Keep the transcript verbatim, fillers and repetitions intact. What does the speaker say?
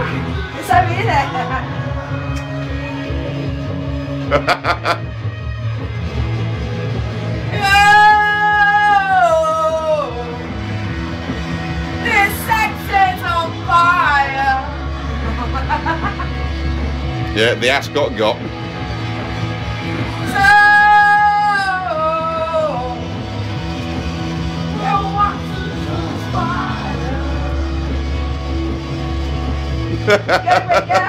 Esa viene. Yeah, the ass got got. Get, get.